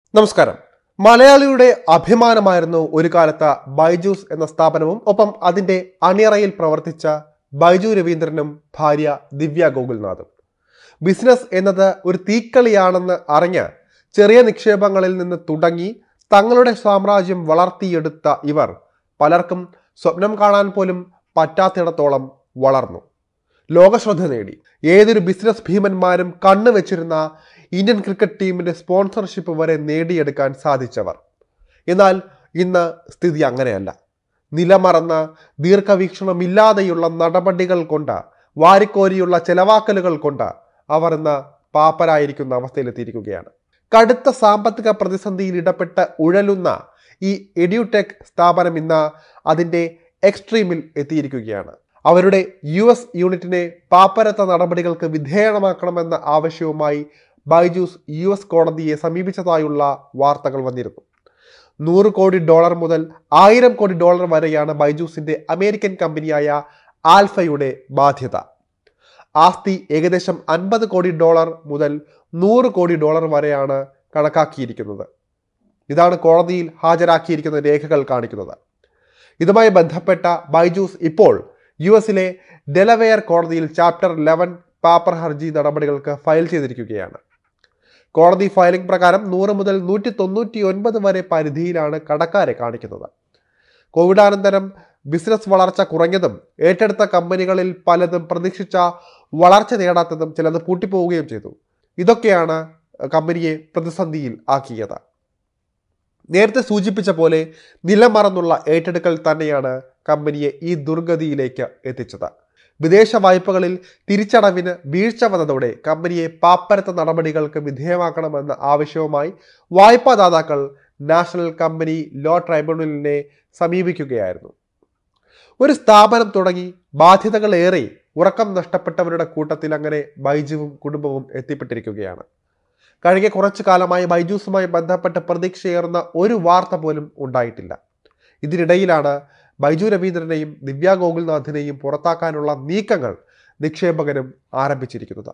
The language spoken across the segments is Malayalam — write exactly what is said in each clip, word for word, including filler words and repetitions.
നമസ്കാരം. മലയാളിയുടെ അഭിമാനമായിരുന്നു ഒരു കാലത്ത് ബൈജൂസ് എന്ന സ്ഥാപനവും ഒപ്പം അതിന്റെ അണിയറയിൽ പ്രവർത്തിച്ച ബൈജു രവീന്ദ്രനും ഭാര്യ ദിവ്യ ഗോകുൽനാഥും. ബിസിനസ് എന്നത് ഒരു തീക്കളിയാണെന്ന് അറിഞ്ഞ് ചെറിയ നിക്ഷേപങ്ങളിൽ നിന്ന് തുടങ്ങി തങ്ങളുടെ സാമ്രാജ്യം വളർത്തിയെടുത്ത ഇവർ പലർക്കും സ്വപ്നം കാണാൻ പോലും പറ്റാത്തിടത്തോളം വളർന്നു, ലോകശ്രദ്ധ നേടി. ഏതൊരു ബിസിനസ് ഭീമന്മാരും കണ്ണുവെച്ചിരുന്ന ഇന്ത്യൻ ക്രിക്കറ്റ് ടീമിന്റെ സ്പോൺസർഷിപ്പ് വരെ നേടിയെടുക്കാൻ സാധിച്ചവർ. എന്നാൽ ഇന്ന് സ്ഥിതി അങ്ങനെയല്ല. നിലമറന്ന ദീർഘവീക്ഷണമില്ലാതെയുള്ള നടപടികൾ കൊണ്ട്, വാരിക്കോരിയുള്ള ചെലവാക്കലുകൾ കൊണ്ട് അവർ ഇന്ന് പാപ്പരായിരിക്കുന്ന അവസ്ഥയിലെത്തിയിരിക്കുകയാണ്. കടുത്ത സാമ്പത്തിക പ്രതിസന്ധിയിൽ ഇടപെട്ട് ഉഴലുന്ന ഈ എഡ്യൂടെക് സ്ഥാപനം ഇന്ന് അതിൻ്റെ എക്സ്ട്രീമിൽ എത്തിയിരിക്കുകയാണ്. അവരുടെ യു എസ് യൂണിറ്റിനെ പാപ്പരത്ത നടപടികൾക്ക് വിധേയമാക്കണമെന്ന ആവശ്യവുമായി ബൈജൂസ് യു എസ് കോടതിയെ സമീപിച്ചതായുള്ള വാർത്തകൾ വന്നിരുന്നു. നൂറ് കോടി ഡോളർ മുതൽ ആയിരം കോടി ഡോളർ വരെയാണ് ബൈജൂസിന്റെ അമേരിക്കൻ കമ്പനിയായ ആൽഫയുടെ ബാധ്യത. ആസ്തി ഏകദേശം അൻപത് കോടി ഡോളർ മുതൽ നൂറ് കോടി ഡോളർ വരെയാണ് കണക്കാക്കിയിരിക്കുന്നത്. ഇതാണ് കോടതിയിൽ ഹാജരാക്കിയിരിക്കുന്ന രേഖകൾ കാണിക്കുന്നത്. ഇതുമായി ബന്ധപ്പെട്ട ബൈജൂസ് ഇപ്പോൾ യു എസിലെ ഡെലവെയർ കോടതിയിൽ ചാപ്റ്റർ ലെവൻ പാപ്പർ ഹർജി നടപടികൾക്ക് ഫയൽ ചെയ്തിരിക്കുകയാണ്. കോടതി ഫയലിംഗ് പ്രകാരം നൂറ് മുതൽ നൂറ്റി തൊണ്ണൂറ്റി ഒൻപത് വരെ പരിധിയിലാണ് കടക്കാരെ കാണിക്കുന്നത്. കോവിഡാനന്തരം ബിസിനസ് വളർച്ച കുറഞ്ഞതും ഏറ്റെടുത്ത കമ്പനികളിൽ പലതും പ്രതീക്ഷിച്ച വളർച്ച നേടാത്തതും ചിലത് പൂട്ടിപ്പോവുകയും ചെയ്തു. ഇതൊക്കെയാണ് കമ്പനിയെ പ്രതിസന്ധിയിൽ ആക്കിയത്. നേരത്തെ സൂചിപ്പിച്ച പോലെ നിലമറന്നുള്ള ഏറ്റെടുക്കൽ തന്നെയാണ് കമ്പനിയെ ഈ ദുർഗതിയിലേക്ക് എത്തിച്ചത്. വിദേശ വായ്പകളിൽ തിരിച്ചടവിന് വീഴ്ച വന്നതോടെ കമ്പനിയെ പാപ്പരത്ത നടപടികൾക്ക് വിധേയമാക്കണമെന്ന ആവശ്യവുമായി വായ്പാദാതാക്കൾ നാഷണൽ കമ്പനി ലോ ട്രൈബ്യൂണലിനെ സമീപിക്കുകയായിരുന്നു. ഒരു സ്ഥാപനം തുടങ്ങി ബാധ്യതകളേറെ ഉറക്കം നഷ്ടപ്പെട്ടവരുടെ കൂട്ടത്തിൽ അങ്ങനെ ബൈജുവും കുടുംബവും എത്തിപ്പെട്ടിരിക്കുകയാണ്. കഴിഞ്ഞ കുറച്ചു കാലമായി ബൈജൂസുമായി ബന്ധപ്പെട്ട് പ്രതീക്ഷയേറുന്ന ഒരു വാർത്ത പോലും ഉണ്ടായിട്ടില്ല. ഇതിനിടയിലാണ് ബൈജു രവീന്ദ്രനെയും ദിവ്യ ഗോകുൽനാഥിനെയും പുറത്താക്കാനുള്ള നീക്കങ്ങൾ നിക്ഷേപകരും ആരംഭിച്ചിരിക്കുന്നത്.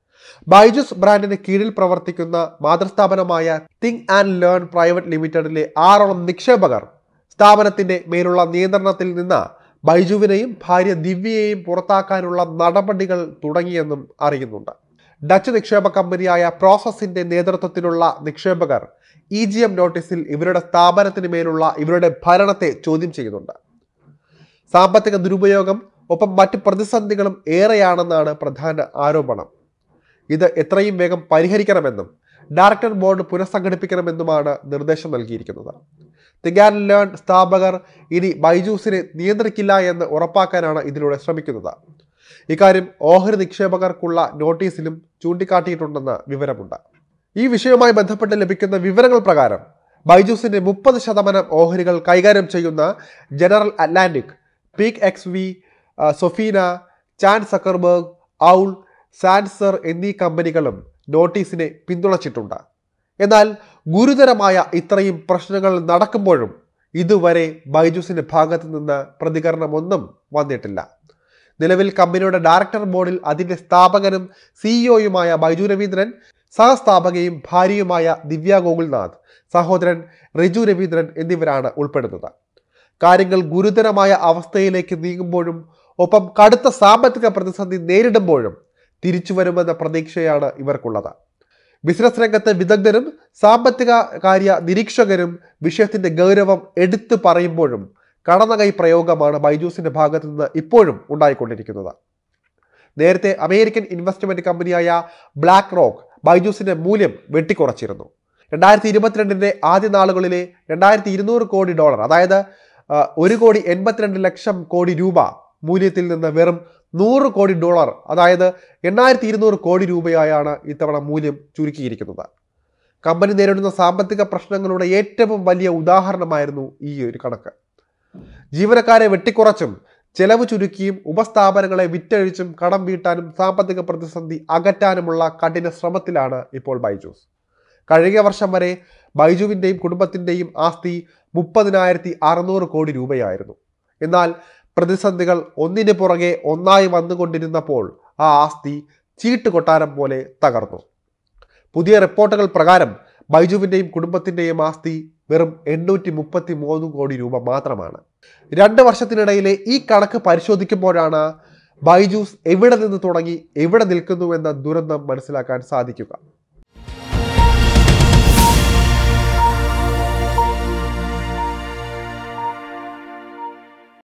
ബൈജൂസ് ബ്രാൻഡിന് കീഴിൽ പ്രവർത്തിക്കുന്ന മാതൃസ്ഥാപനമായ തിങ്ക് ആൻഡ് ലേൺ പ്രൈവറ്റ് ലിമിറ്റഡിലെ ആറോളം നിക്ഷേപകർ സ്ഥാപനത്തിന്റെ മേലുള്ള നിയന്ത്രണത്തിൽ നിന്ന് ബൈജുവിനെയും ഭാര്യ ദിവ്യയെയും പുറത്താക്കാനുള്ള നടപടികൾ തുടങ്ങിയെന്നും അറിയുന്നുണ്ട്. ഡച്ച് നിക്ഷേപ കമ്പനിയായ പ്രോസസിന്റെ നേതൃത്വത്തിലുള്ള നിക്ഷേപകർ ഇ ജി എം നോട്ടീസിൽ ഇവരുടെ സ്ഥാപനത്തിന് മേലുള്ള ഇവരുടെ ഭരണത്തെ ചോദ്യം ചെയ്യുന്നുണ്ട്. സാമ്പത്തിക ദുരുപയോഗം ഒപ്പം മറ്റ് പ്രതിസന്ധികളും ഏറെയാണെന്നാണ് പ്രധാന ആരോപണം. ഇത് എത്രയും വേഗം പരിഹരിക്കണമെന്നും ഡയറക്ടർ ബോർഡ് പുനഃസംഘടിപ്പിക്കണമെന്നുമാണ് നിർദ്ദേശം നൽകിയിരിക്കുന്നത്. തിങ്ക് ആൻഡ് ലേൺ സ്ഥാപകർ ഇനി ബൈജൂസിനെ നിയന്ത്രിക്കില്ല എന്ന് ഉറപ്പാക്കാനാണ് ഇതിലൂടെ ശ്രമിക്കുന്നത്. ഇക്കാര്യം ഓഹരി നിക്ഷേപകർക്കുള്ള നോട്ടീസിലും ചൂണ്ടിക്കാട്ടിയിട്ടുണ്ടെന്ന് വിവരമുണ്ട്. ഈ വിഷയവുമായി ബന്ധപ്പെട്ട് ലഭിക്കുന്ന വിവരങ്ങൾ പ്രകാരം ബൈജൂസിന്റെ മുപ്പത് ശതമാനം ഓഹരികൾ കൈകാര്യം ചെയ്യുന്ന General Atlantic, Peak X V, Sofina, Chan Zuckerberg, Owl, സാൻസർ എന്നീ കമ്പനികളും നോട്ടീസിനെ പിന്തുണച്ചിട്ടുണ്ട്. എന്നാൽ ഗുരുതരമായ ഇത്രയും പ്രശ്നങ്ങൾ നടക്കുമ്പോഴും ഇതുവരെ ബൈജൂസിന്റെ ഭാഗത്തു നിന്ന് പ്രതികരണമൊന്നും വന്നിട്ടില്ല. നിലവിൽ കമ്പനിയുടെ ഡയറക്ടർ ബോർഡിൽ അതിന്റെ സ്ഥാപകനും സിഇഒയുമായ ബൈജു രവീന്ദ്രൻ, സഹസ്ഥാപകയും ഭാര്യയുമായ ദിവ്യ ഗോകുൽനാഥ്, സഹോദരൻ റിജു രവീന്ദ്രൻ എന്നിവരാണ് ഉൾപ്പെടുന്നത്. കാര്യങ്ങൾ ഗുരുതരമായ അവസ്ഥയിലേക്ക് നീങ്ങുമ്പോഴും ഒപ്പം കടുത്ത സാമ്പത്തിക പ്രതിസന്ധി നേരിടുമ്പോഴും തിരിച്ചു വരുമെന്ന പ്രതീക്ഷയാണ് ഇവർക്കുള്ളത്. ബിസിനസ് രംഗത്തെ വിദഗ്ധരും സാമ്പത്തിക കാര്യ നിരീക്ഷകരും വിഷയത്തിന്റെ ഗൗരവം എടുത്തു പറയുമ്പോഴും കടന്നകൈ പ്രയോഗമാണ് ബൈജൂസിന്റെ ഭാഗത്തു നിന്ന് ഇപ്പോഴും ഉണ്ടായിക്കൊണ്ടിരിക്കുന്നത്. നേരത്തെ അമേരിക്കൻ ഇൻവെസ്റ്റ്മെന്റ് കമ്പനിയായ ബ്ലാക്ക് റോക്ക് ബൈജൂസിന്റെ മൂല്യം വെട്ടിക്കുറച്ചിരുന്നു. രണ്ടായിരത്തി ഇരുപത്തിരണ്ടിന്റെ ആദ്യ നാളുകളിലെ രണ്ടായിരത്തി ഇരുന്നൂറ് കോടി ഡോളർ, അതായത് ഒരു കോടി എൺപത്തിരണ്ട് ലക്ഷം കോടി രൂപ മൂല്യത്തിൽ നിന്ന് വെറും നൂറ് കോടി ഡോളർ, അതായത് എണ്ണായിരത്തി ഇരുന്നൂറ് കോടി രൂപയായാണ് ഇത്തവണ മൂല്യം ചുരുക്കിയിരിക്കുന്നത്. കമ്പനി നേരിടുന്ന സാമ്പത്തിക പ്രശ്നങ്ങളുടെ ഏറ്റവും വലിയ ഉദാഹരണമായിരുന്നു ഈ ഒരു കണക്ക്. ജീവനക്കാരെ വെട്ടിക്കുറച്ചും ചെലവ് ചുരുക്കിയും ഉപസ്ഥാപനങ്ങളെ വിറ്റഴിച്ചും കടം വീട്ടാനും സാമ്പത്തിക പ്രതിസന്ധി അകറ്റാനുമുള്ള കഠിന ശ്രമത്തിലാണ് ഇപ്പോൾ ബൈജൂസ്. കഴിഞ്ഞ വർഷം വരെ ബൈജുവിൻ്റെയും കുടുംബത്തിൻ്റെയും ആസ്തി മുപ്പതിനായിരത്തി അറുന്നൂറ് കോടി രൂപയായിരുന്നു. എന്നാൽ പ്രതിസന്ധികൾ ഒന്നിന് പുറകെ ഒന്നായി വന്നുകൊണ്ടിരുന്നപ്പോൾ ആ ആസ്തി ചീട്ടുകൊട്ടാരം പോലെ തകർന്നു. പുതിയ റിപ്പോർട്ടുകൾ പ്രകാരം ബൈജുവിൻ്റെയും കുടുംബത്തിൻ്റെയും ആസ്തി വെറും എണ്ണൂറ്റി മുപ്പത്തി മൂന്ന് കോടി രൂപ മാത്രമാണ്. രണ്ട് വർഷത്തിനിടയിലെ ഈ കണക്ക് പരിശോധിക്കുമ്പോഴാണ് ബൈജൂസ് എവിടെ നിന്ന് തുടങ്ങി എവിടെ നിൽക്കുന്നുവെന്ന ദുരന്തം മനസ്സിലാക്കാൻ സാധിക്കുക.